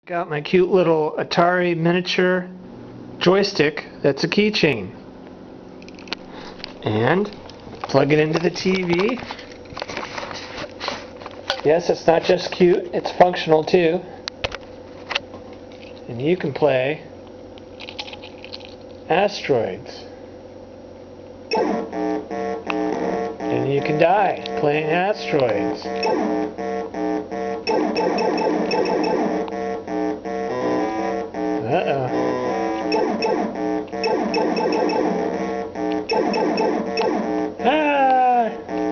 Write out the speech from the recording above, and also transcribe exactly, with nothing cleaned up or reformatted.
Got my cute little Atari miniature joystick that's a keychain. And plug it into the T V. Yes, it's not just cute, it's functional too. And you can play Asteroids. And you can die playing Asteroids. Uh-oh. Ah!